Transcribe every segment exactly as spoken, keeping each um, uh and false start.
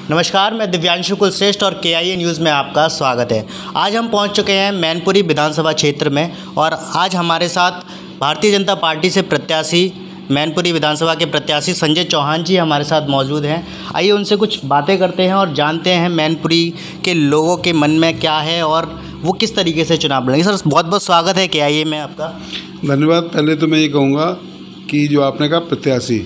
नमस्कार, मैं दिव्यांशु कुलश्रेष्ठ और के आई ए न्यूज़ में आपका स्वागत है। आज हम पहुंच चुके हैं मैनपुरी विधानसभा क्षेत्र में और आज हमारे साथ भारतीय जनता पार्टी से प्रत्याशी मैनपुरी विधानसभा के प्रत्याशी संजय चौहान जी हमारे साथ मौजूद हैं। आइए उनसे कुछ बातें करते हैं और जानते हैं मैनपुरी के लोगों के मन में क्या है और वो किस तरीके से चुनाव लड़ेंगे। सर, बहुत बहुत स्वागत है के आई ए में आपका। धन्यवाद। पहले तो मैं ये कहूँगा कि जो आपने कहा प्रत्याशी,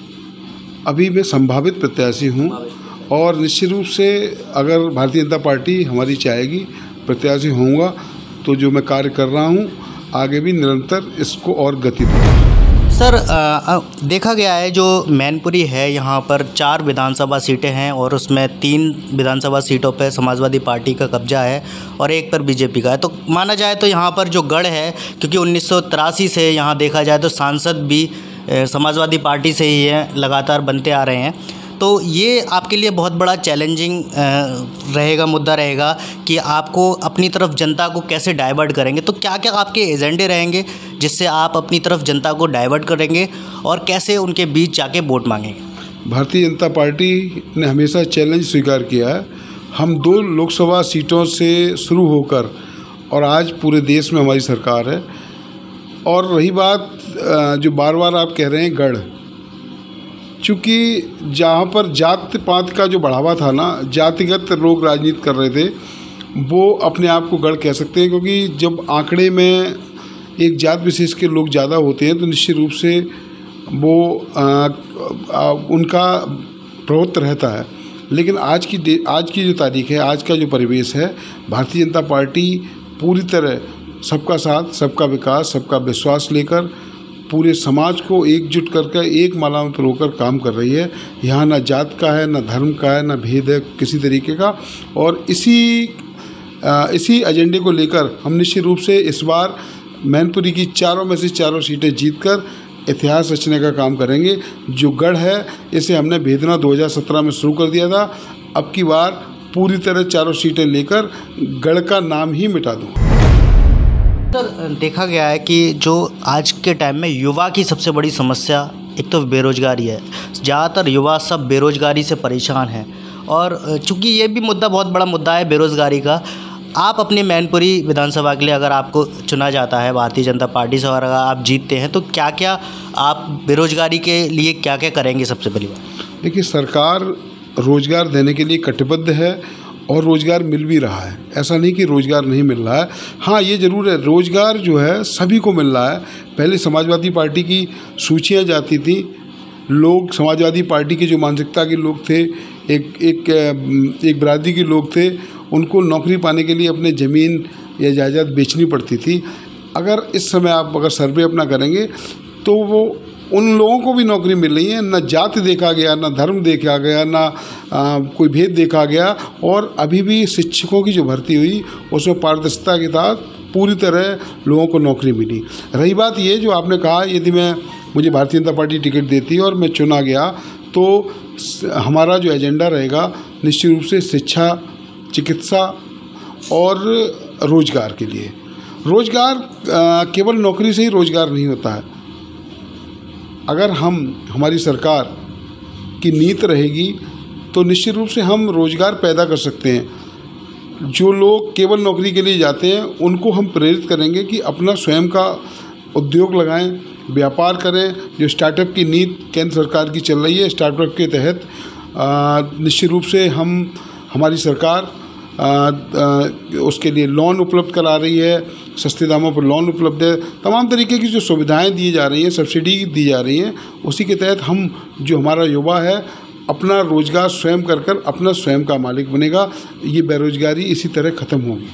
अभी मैं संभावित प्रत्याशी हूँ और निश्चित रूप से अगर भारतीय जनता पार्टी हमारी चाहेगी प्रत्याशी होऊंगा तो जो मैं कार्य कर रहा हूँ आगे भी निरंतर इसको और गति दूँगा। सर, आ, देखा गया है जो मैनपुरी है यहाँ पर चार विधानसभा सीटें हैं और उसमें तीन विधानसभा सीटों पर समाजवादी पार्टी का कब्जा है और एक पर बीजेपी का है। तो माना जाए तो यहाँ पर जो गढ़ है, क्योंकि उन्नीस सौ तिरासी से यहाँ देखा जाए तो सांसद भी समाजवादी पार्टी से ही है, लगातार बनते आ रहे हैं। तो ये आपके लिए बहुत बड़ा चैलेंजिंग रहेगा, मुद्दा रहेगा कि आपको अपनी तरफ जनता को कैसे डाइवर्ट करेंगे। तो क्या क्या आपके एजेंडे रहेंगे जिससे आप अपनी तरफ जनता को डाइवर्ट करेंगे और कैसे उनके बीच जाके वोट मांगेंगे? भारतीय जनता पार्टी ने हमेशा चैलेंज स्वीकार किया है। हम दो लोकसभा सीटों से शुरू होकर और आज पूरे देश में हमारी सरकार है। और रही बात जो बार बार आप कह रहे हैं गढ़, चूँकि जहाँ पर जात पात का जो बढ़ावा था ना, जातिगत लोग राजनीति कर रहे थे, वो अपने आप को गढ़ कह सकते हैं। क्योंकि जब आंकड़े में एक जात विशेष के लोग ज़्यादा होते हैं तो निश्चित रूप से वो आ, आ, उनका प्रभुत्व रहता है। लेकिन आज की आज की जो तारीख है, आज का जो परिवेश है, भारतीय जनता पार्टी पूरी तरह सबका साथ, सबका विकास, सबका विश्वास लेकर पूरे समाज को एकजुट करके एक माला में पिरोकर काम कर रही है। यहाँ ना जात का है, ना धर्म का है, ना भेद है किसी तरीके का। और इसी आ, इसी एजेंडे को लेकर हम निश्चित रूप से इस बार मैनपुरी की चारों में से चारों सीटें जीतकर इतिहास रचने का काम करेंगे। जो गढ़ है इसे हमने भेदना दो हज़ार सत्रह में शुरू कर दिया था। अब की बार पूरी तरह चारों सीटें लेकर गढ़ का नाम ही मिटा दूँगा। सर, देखा गया है कि जो आज के टाइम में युवा की सबसे बड़ी समस्या एक तो बेरोज़गारी है। ज़्यादातर युवा सब बेरोज़गारी से परेशान हैं और चूंकि ये भी मुद्दा बहुत बड़ा मुद्दा है बेरोज़गारी का, आप अपनी मैनपुरी विधानसभा के लिए अगर आपको चुना जाता है भारतीय जनता पार्टी से और अगर आप जीतते हैं तो क्या क्या आप बेरोज़गारी के लिए क्या क्या करेंगे? सबसे पहली बात देखिए, सरकार रोज़गार देने के लिए कटिबद्ध है और रोज़गार मिल भी रहा है। ऐसा नहीं कि रोज़गार नहीं मिल रहा है। हाँ, ये ज़रूर है, रोज़गार जो है सभी को मिल रहा है। पहले समाजवादी पार्टी की सूचियाँ जाती थी, लोग समाजवादी पार्टी के जो मानसिकता के लोग थे, एक एक एक बरादरी के लोग थे, उनको नौकरी पाने के लिए अपने ज़मीन या जायदाद बेचनी पड़ती थी। अगर इस समय आप अगर सर्वे अपना करेंगे तो वो उन लोगों को भी नौकरी मिल रही है। ना जात देखा गया, ना धर्म देखा गया, ना आ, कोई भेद देखा गया। और अभी भी शिक्षकों की जो भर्ती हुई उसमें पारदर्शिता के साथ पूरी तरह लोगों को नौकरी मिली। रही बात ये जो आपने कहा, यदि मैं मुझे भारतीय जनता पार्टी टिकट देती और मैं चुना गया तो हमारा जो एजेंडा रहेगा निश्चित रूप से शिक्षा, चिकित्सा और रोज़गार के लिए। रोज़गार केवल नौकरी से ही रोज़गार नहीं होता है। अगर हम हमारी सरकार की नीति रहेगी तो निश्चित रूप से हम रोज़गार पैदा कर सकते हैं। जो लोग केवल नौकरी के लिए जाते हैं उनको हम प्रेरित करेंगे कि अपना स्वयं का उद्योग लगाएं, व्यापार करें। जो स्टार्टअप की नीति केंद्र सरकार की चल रही है, स्टार्टअप के तहत निश्चित रूप से हम हमारी सरकार आ, आ, उसके लिए लोन उपलब्ध करा रही है, सस्ते दामों पर लोन उपलब्ध है। तमाम तरीके की जो सुविधाएं दी जा रही हैं, सब्सिडी दी जा रही हैं, उसी के तहत हम जो हमारा युवा है अपना रोज़गार स्वयं कर कर अपना स्वयं का मालिक बनेगा। ये बेरोज़गारी इसी तरह ख़त्म होगी।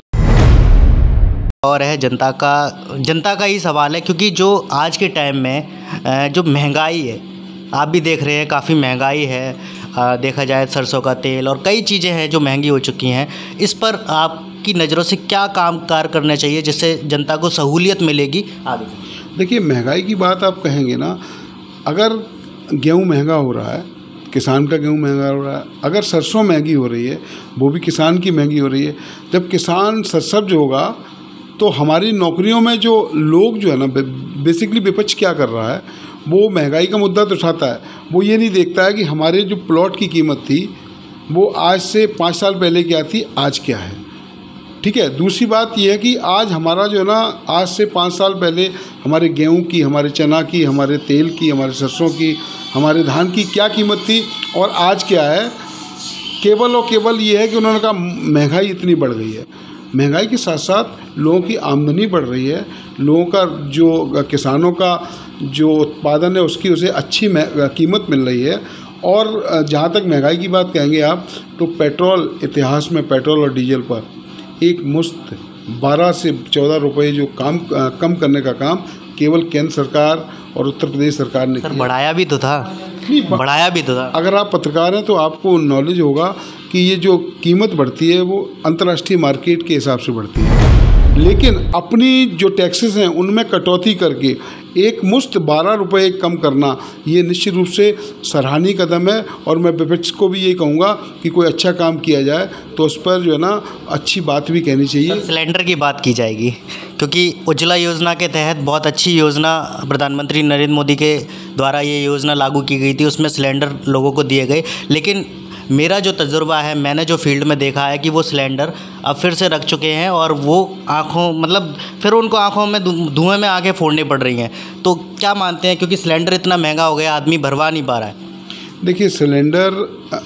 और है जनता का जनता का ही सवाल है, क्योंकि जो आज के टाइम में जो महंगाई है, आप भी देख रहे हैं काफ़ी महंगाई है। आ, देखा जाए सरसों का तेल और कई चीज़ें हैं जो महंगी हो चुकी हैं। इस पर आपकी नज़रों से क्या काम कार करना चाहिए जिससे जनता को सहूलियत मिलेगी आगे? देखिए, महंगाई की बात आप कहेंगे ना, अगर गेहूँ महंगा हो रहा है, किसान का गेहूँ महंगा हो रहा है, अगर सरसों महंगी हो रही है, वो भी किसान की महंगी हो रही है। जब किसान सरसब्ज होगा तो हमारी नौकरियों में जो लोग जो है ना, बेसिकली विपक्ष क्या कर रहा है, वो महंगाई का मुद्दा तो उठाता है, वो ये नहीं देखता है कि हमारे जो प्लॉट की कीमत थी वो आज से पाँच साल पहले क्या थी, आज क्या है। ठीक है। दूसरी बात यह है कि आज हमारा जो है ना, आज से पाँच साल पहले हमारे गेहूं की, हमारे चना की, हमारे तेल की, हमारे सरसों की, हमारे धान की क्या कीमत थी और आज क्या है। केवल और केवल ये है कि उन्होंने कहा महंगाई इतनी बढ़ गई है। महंगाई के साथ साथ लोगों की आमदनी बढ़ रही है, लोगों का जो किसानों का जो उत्पादन है उसकी उसे अच्छी कीमत मिल रही है। और जहाँ तक महंगाई की बात कहेंगे आप, तो पेट्रोल, इतिहास में पेट्रोल और डीजल पर एक मुश्त बारह से चौदह रुपये जो काम कम करने का काम केवल केंद्र सरकार और उत्तर प्रदेश सरकार ने किया। बढ़ाया भी तो था, बढ़ाया भी तो था। अगर आप पत्रकार हैं तो आपको नॉलेज होगा कि ये जो कीमत बढ़ती है वो अंतर्राष्ट्रीय मार्केट के हिसाब से बढ़ती है, लेकिन अपनी जो टैक्सेस हैं उनमें कटौती करके एक मुश्त बारह रुपये कम करना, ये निश्चित रूप से सराहनीय कदम है। और मैं विपक्ष को भी ये कहूँगा कि कोई अच्छा काम किया जाए तो उस पर जो है ना अच्छी बात भी कहनी चाहिए। सिलेंडर की बात की जाएगी, क्योंकि उज्ज्वला योजना के तहत बहुत अच्छी योजना प्रधानमंत्री नरेंद्र मोदी के द्वारा ये योजना लागू की गई थी, उसमें सिलेंडर लोगों को दिए गए। लेकिन मेरा जो तजुर्बा है, मैंने जो फील्ड में देखा है कि वो सिलेंडर अब फिर से रख चुके हैं और वो आँखों मतलब फिर उनको आँखों में धुएं में आँखें फोड़नी पड़ रही हैं। तो क्या मानते हैं, क्योंकि सिलेंडर इतना महंगा हो गया, आदमी भरवा नहीं पा रहा है। देखिए सिलेंडर,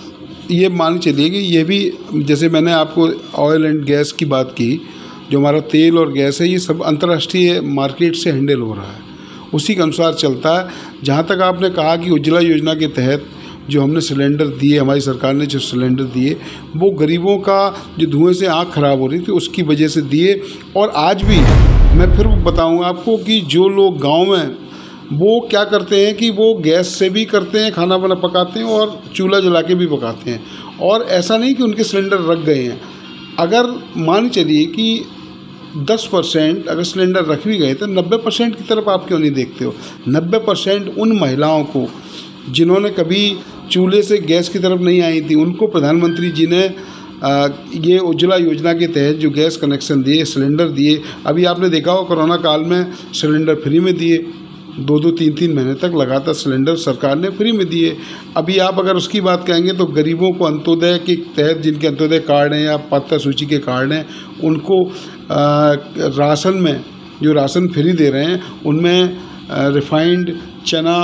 ये मान चलिए कि ये भी, जैसे मैंने आपको ऑयल एंड गैस की बात की, जो हमारा तेल और गैस है ये सब अंतर्राष्ट्रीय मार्केट से हैंडल हो रहा है, उसी के अनुसार चलता है। जहाँ तक आपने कहा कि उज्ज्वला योजना के तहत जो हमने सिलेंडर दिए, हमारी सरकार ने जो सिलेंडर दिए वो गरीबों का जो धुएं से आँख ख़राब हो रही थी उसकी वजह से दिए। और आज भी मैं फिर बताऊंगा आपको कि जो लोग गांव में वो क्या करते हैं कि वो गैस से भी करते हैं, खाना बना पकाते हैं और चूल्हा जला के भी पकाते हैं। और ऐसा नहीं कि उनके सिलेंडर रख गए हैं। अगर मान चलिए कि दस परसेंट अगर सिलेंडर रख भी गए तो नब्बे परसेंट की तरफ आप क्यों नहीं देखते हो। नब्बे परसेंट उन महिलाओं को जिन्होंने कभी चूल्हे से गैस की तरफ नहीं आई थी, उनको प्रधानमंत्री जी ने आ, ये उज्ज्वला योजना के तहत जो गैस कनेक्शन दिए, सिलेंडर दिए। अभी आपने देखा हो कोरोना काल में सिलेंडर फ्री में दिए, दो दो तीन तीन महीने तक लगातार सिलेंडर सरकार ने फ्री में दिए। अभी आप अगर उसकी बात कहेंगे तो गरीबों को अंत्योदय के तहत, जिनके अंत्योदय कार्ड हैं या पात्रता सूची के कार्ड हैं, उनको आ, राशन में जो राशन फ्री दे रहे हैं उनमें रिफाइंड चना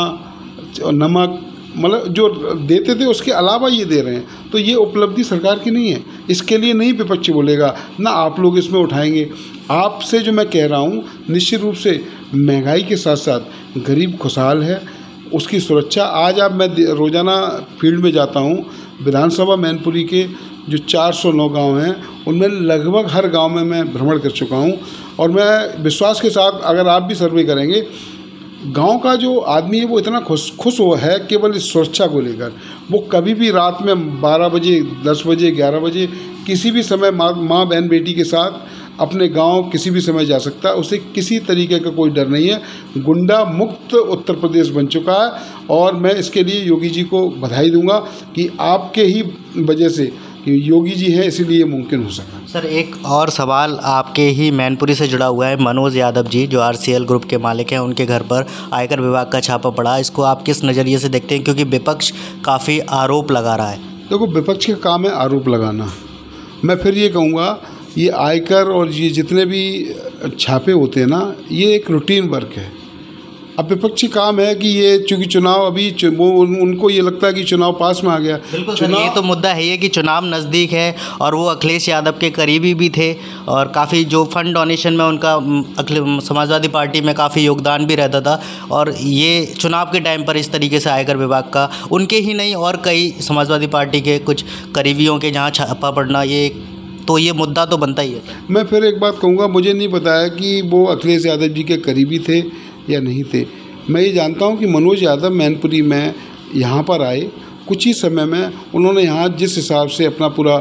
और नमक मतलब जो देते थे उसके अलावा ये दे रहे हैं। तो ये उपलब्धि सरकार की नहीं है, इसके लिए नहीं विपक्ष बोलेगा, ना आप लोग इसमें उठाएंगे। आपसे जो मैं कह रहा हूँ, निश्चित रूप से महंगाई के साथ साथ गरीब खुशहाल है, उसकी सुरक्षा। आज आप मैं रोज़ाना फील्ड में जाता हूँ, विधानसभा मैनपुरी के जो चार सौ नौ गाँव हैं उनमें लगभग हर गाँव में मैं भ्रमण कर चुका हूँ। और मैं विश्वास के साथ, अगर आप भी सर्वे करेंगे, गांव का जो आदमी है वो इतना खुश खुश हो है केवल इस सुरक्षा को लेकर। वो कभी भी रात में बारह बजे, दस बजे, ग्यारह बजे किसी भी समय माँ माँ बहन बेटी के साथ अपने गांव किसी भी समय जा सकता है, उसे किसी तरीके का कोई डर नहीं है। गुंडा मुक्त उत्तर प्रदेश बन चुका है और मैं इसके लिए योगी जी को बधाई दूंगा कि आपके ही वजह से, कि योगी जी हैं इसीलिए मुमकिन हो सका। सर एक और सवाल आपके ही मैनपुरी से जुड़ा हुआ है। मनोज यादव जी जो आरसीएल ग्रुप के मालिक हैं, उनके घर पर आयकर विभाग का छापा पड़ा, इसको आप किस नज़रिए से देखते हैं, क्योंकि विपक्ष काफ़ी आरोप लगा रहा है। देखो विपक्ष का काम है आरोप लगाना। मैं फिर ये कहूँगा, ये आयकर और ये जितने भी छापे होते हैं ना, ये एक रूटीन वर्क है। अब विपक्षी काम है कि ये चूँकि चुनाव अभी वो उन, उनको ये लगता है कि चुनाव पास में आ गया। बिल्कुल सर, ये तो मुद्दा है ये कि चुनाव नज़दीक है और वो अखिलेश यादव के करीबी भी थे और काफ़ी जो फंड डोनेशन में उनका समाजवादी पार्टी में काफ़ी योगदान भी रहता था। और ये चुनाव के टाइम पर इस तरीके से आयकर विभाग का, उनके ही नहीं और कई समाजवादी पार्टी के कुछ करीबियों के जहाँ छापा पड़ना, ये तो ये मुद्दा तो बनता ही है। मैं फिर एक बात कहूँगा, मुझे नहीं बताया कि वो अखिलेश यादव जी के करीबी थे या नहीं थे। मैं ये जानता हूँ कि मनोज यादव मैनपुरी में यहाँ पर आए, कुछ ही समय में उन्होंने यहाँ जिस हिसाब से अपना पूरा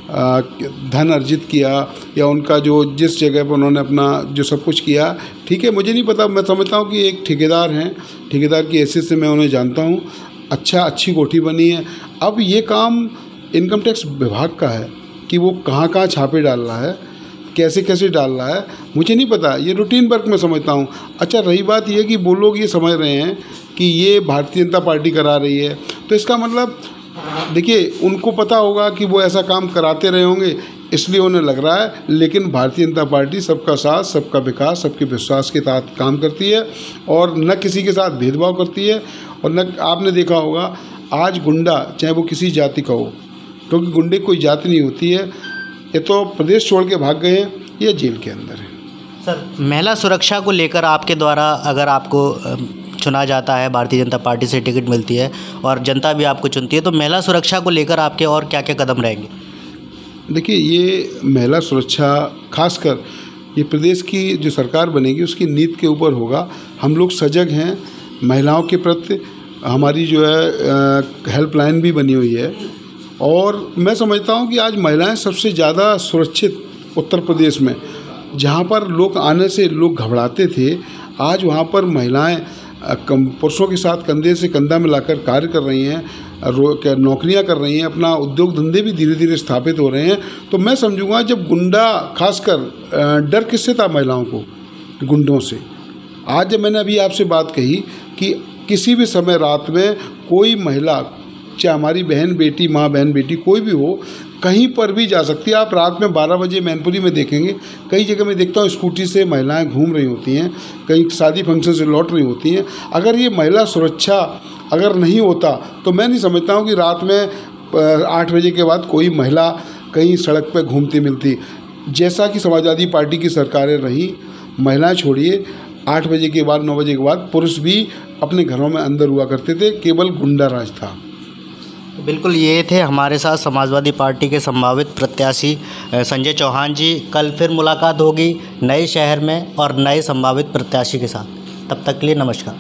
धन अर्जित किया या उनका जो जिस जगह पर उन्होंने अपना जो सब कुछ किया, ठीक है, मुझे नहीं पता। मैं समझता हूँ कि एक ठेकेदार हैं, ठेकेदार की हैसियत से मैं उन्हें जानता हूँ। अच्छा अच्छी कोठी बनी है। अब ये काम इनकम टैक्स विभाग का है कि वो कहाँ कहाँ छापे डाल रहा है, कैसे कैसे डाल रहा है, मुझे नहीं पता। ये रूटीन वर्क में समझता हूँ। अच्छा रही बात ये कि वो लोग ये समझ रहे हैं कि ये भारतीय जनता पार्टी करा रही है, तो इसका मतलब देखिए, उनको पता होगा कि वो ऐसा काम कराते रहे होंगे, इसलिए उन्हें लग रहा है। लेकिन भारतीय जनता पार्टी सबका साथ, सबका विकास, सबके विश्वास के तहत काम करती है और न किसी के साथ भेदभाव करती है। और न, आपने देखा होगा आज गुंडा चाहे वो किसी जाति का हो, क्योंकि तो गुंडे कोई जाति नहीं होती है, ये तो प्रदेश छोड़ के भाग गए हैं या जेल के अंदर है। सर, महिला सुरक्षा को लेकर आपके द्वारा अगर आपको चुना जाता है, भारतीय जनता पार्टी से टिकट मिलती है और जनता भी आपको चुनती है, तो महिला सुरक्षा को लेकर आपके और क्या क्या कदम रहेंगे? देखिए, ये महिला सुरक्षा खासकर ये प्रदेश की जो सरकार बनेगी उसकी नीति के ऊपर होगा। हम लोग सजग हैं महिलाओं के प्रति, हमारी जो है हेल्पलाइन भी बनी हुई है और मैं समझता हूँ कि आज महिलाएं सबसे ज़्यादा सुरक्षित उत्तर प्रदेश में, जहाँ पर लोग आने से लोग घबराते थे, आज वहाँ पर महिलाएं पुरुषों के साथ कंधे से कंधा मिलाकर कार्य कर रही हैं, नौकरियां कर रही हैं, अपना उद्योग धंधे भी धीरे धीरे स्थापित हो रहे हैं। तो मैं समझूंगा जब गुंडा, खासकर डर किससे था महिलाओं को? गुंडों से। आज जब मैंने अभी आपसे बात कही कि किसी भी समय रात में कोई महिला, चाहे हमारी बहन बेटी, माँ बहन बेटी कोई भी हो, कहीं पर भी जा सकती है। आप रात में बारह बजे मैनपुरी में देखेंगे, कई जगह मैं देखता हूँ स्कूटी से महिलाएं घूम रही होती हैं, कहीं शादी फंक्शन से लौट रही होती हैं। अगर ये महिला सुरक्षा अगर नहीं होता तो मैं नहीं समझता हूँ कि रात में आठ बजे के बाद कोई महिला कहीं सड़क पर घूमती मिलती। जैसा कि समाजवादी पार्टी की सरकारें रहीं, महिलाएँ छोड़िए, आठ बजे के बाद, नौ बजे के बाद पुरुष भी अपने घरों में अंदर हुआ करते थे, केवल गुंडा राज था। बिल्कुल, ये थे हमारे साथ समाजवादी पार्टी के संभावित प्रत्याशी संजय चौहान जी। कल फिर मुलाकात होगी नए शहर में और नए संभावित प्रत्याशी के साथ। तब तक के लिए नमस्कार।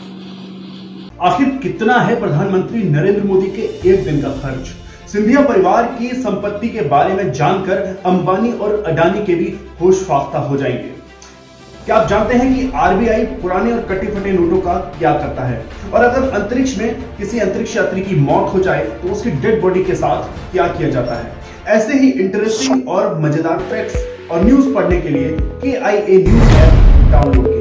आखिर कितना है प्रधानमंत्री नरेंद्र मोदी के एक दिन का खर्च? सिंधिया परिवार की संपत्ति के बारे में जानकर अंबानी और अडानी के भी होश फाख्ता हो जाएंगे। क्या आप जानते हैं कि आरबीआई पुराने और कटे फटे नोटों का क्या करता है? और अगर अंतरिक्ष में किसी अंतरिक्ष यात्री की मौत हो जाए तो उसकी डेड बॉडी के साथ क्या किया जाता है? ऐसे ही इंटरेस्टिंग और मजेदार फैक्ट्स और न्यूज पढ़ने के लिए के I A news app download कीजिए।